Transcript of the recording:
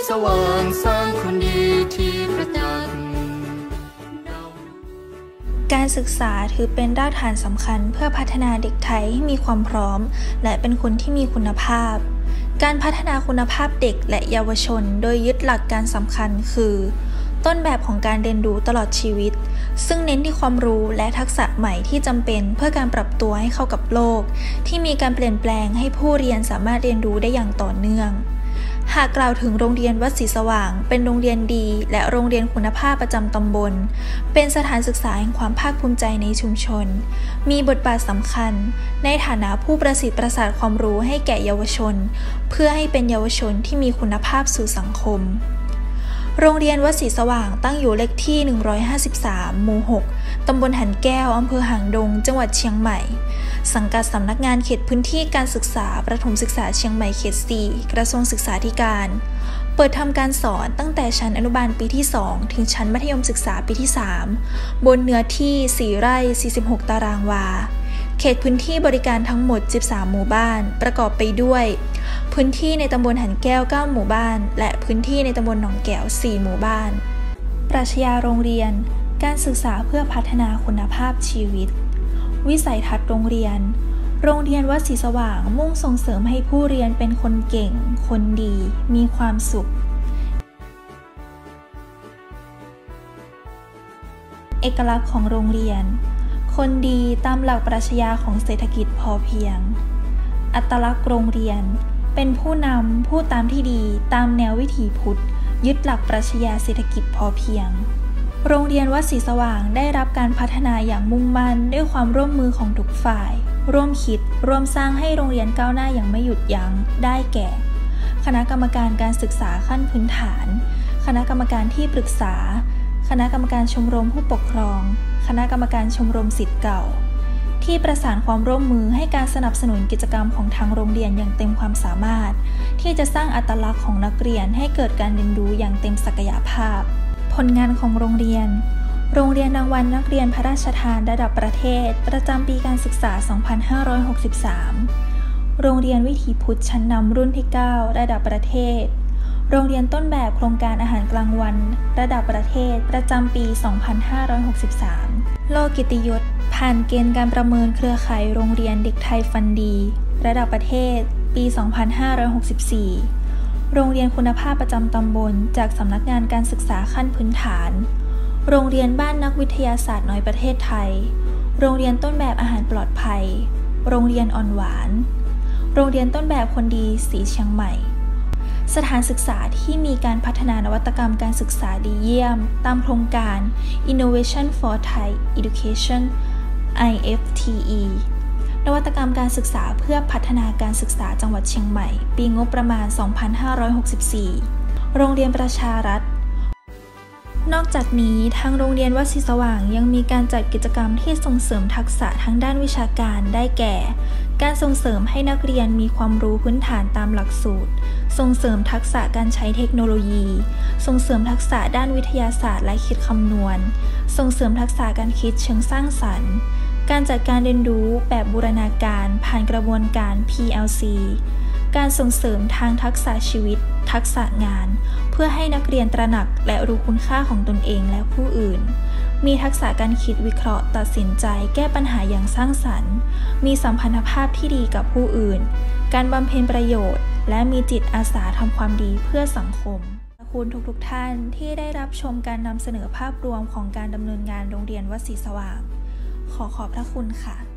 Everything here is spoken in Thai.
สว่างสร้างคนดีที่ประจักษ์การศึกษาถือเป็นรากฐานสำคัญเพื่อพัฒนาเด็กไทยให้มีความพร้อมและเป็นคนที่มีคุณภาพการพัฒนาคุณภาพเด็กและเยาวชนโดยยึดหลักการสำคัญคือต้นแบบของการเรียนรู้ตลอดชีวิตซึ่งเน้นที่ความรู้และทักษะใหม่ที่จำเป็นเพื่อการปรับตัวให้เข้ากับโลกที่มีการเปลี่ยนแปลงให้ผู้เรียนสามารถเรียนรู้ได้อย่างต่อเนื่องหากกล่าวถึงโรงเรียนวัดศรีสว่างเป็นโรงเรียนดีและโรงเรียนคุณภาพประจำตำบลเป็นสถานศึกษาแห่งความภาคภูมิใจในชุมชนมีบทบาทสำคัญในฐานะผู้ประสิทธิ์ประสาทความรู้ให้แก่เยาวชนเพื่อให้เป็นเยาวชนที่มีคุณภาพสู่สังคมโรงเรียนวัดศรีสว่างตั้งอยู่เลขที่153หมู่6ตำบลหันแก้วอำเภอหางดงจังหวัดเชียงใหม่สังกัดสำนักงานเขตพื้นที่การศึกษาประถมศึกษาเชียงใหม่เขต4กระทรวงศึกษาธิการเปิดทำการสอนตั้งแต่ชั้นอนุบาลปีที่2ถึงชั้นมัธยมศึกษาปีที่3บนเนื้อที่4ไร่46ตารางวาเขตพื้นที่บริการทั้งหมด13หมู่บ้านประกอบไปด้วยพื้นที่ในตำบลหันแก้ว9หมู่บ้านและพื้นที่ในตำบลหนองแก้ว4หมู่บ้านปรัชญาโรงเรียนการศึกษาเพื่อพัฒนาคุณภาพชีวิตวิสัยทัศน์โรงเรียนวัดศรีสว่างมุ่งส่งเสริมให้ผู้เรียนเป็นคนเก่งคนดีมีความสุขเอกลักษณ์ของโรงเรียนคนดีตามหลักปรัชญาของเศรษฐกิจพอเพียงอัตลักษณ์โรงเรียนเป็นผู้นำผู้ตามที่ดีตามแนววิถีพุทธยึดหลักปรัชญาเศรษฐกิจพอเพียงโรงเรียนวัดศรีสว่างได้รับการพัฒนาอย่างมุ่งมั่นด้วยความร่วมมือของทุกฝ่ายร่วมคิดร่วมสร้างให้โรงเรียนก้าวหน้าอย่างไม่หยุดยั้งได้แก่คณะกรรมการการศึกษาขั้นพื้นฐานคณะกรรมการที่ปรึกษาคณะกรรมการชมรมผู้ปกครองคณะกรรมการชมรมศิษย์เก่าที่ประสานความร่วมมือให้การสนับสนุนกิจกรรมของทางโรงเรียนอย่างเต็มความสามารถที่จะสร้างอัตลักษณ์ของนักเรียนให้เกิดการเรียนรู้อย่างเต็มศักยภาพผลงานของโรงเรียนรางวัลนักเรียนพระราชทานระดับประเทศประจำปีการศึกษา 2563 โรงเรียนวิถีพุทธชั้นนำรุ่นที่ 9 ระดับประเทศโรงเรียนต้นแบบโครงการอาหารกลางวันระดับประเทศประจำปี 2563 โลกิตติยศผ่านเกณฑ์การประเมินเครือข่ายโรงเรียนเด็กไทยฟันดีระดับประเทศปี 2564 โรงเรียนคุณภาพประจำตำบลจากสำนักงานการศึกษาขั้นพื้นฐานโรงเรียนบ้านนักวิทยาศาสตร์น้อยประเทศไทยโรงเรียนต้นแบบอาหารปลอดภัยโรงเรียนอ่อนหวานโรงเรียนต้นแบบคนดีสีเชียงใหม่สถานศึกษาที่มีการพัฒนานวัตกรรมการศึกษาดีเยี่ยมตามโครงการ Innovation for Thai Education IFTE นวัตกรรมการศึกษาเพื่อพัฒนาการศึกษาจังหวัดเชียงใหม่ปีงบประมาณ 2564 โรงเรียนประชารัฐนอกจากนี้ทางโรงเรียนวัดศรีสว่างยังมีการจัดกิจกรรมที่ส่งเสริมทักษะทางด้านวิชาการได้แก่การส่งเสริมให้นักเรียนมีความรู้พื้นฐานตามหลักสูตรส่งเสริมทักษะการใช้เทคโนโลยีส่งเสริมทักษะด้านวิทยาศาสตร์และคิดคำนวณส่งเสริมทักษะการคิดเชิงสร้างสรรค์การจัดการเรียนรู้แบบบูรณาการผ่านกระบวนการ PLC การส่งเสริมทางทักษะชีวิตทักษะงานเพื่อให้นักเรียนตระหนักและรู้คุณค่าของตนเองและผู้อื่นมีทักษะการคิดวิเคราะห์ตัดสินใจแก้ปัญหาอย่างสร้างสรรค์มีสัมพันธภาพที่ดีกับผู้อื่นการบำเพ็ญประโยชน์และมีจิตอาสาทำความดีเพื่อสังคมขอบคุณทุกท่านที่ได้รับชมการนำเสนอภาพรวมของการดำเนินงานโรงเรียนวัดศรีสว่างขอบพระคุณค่ะ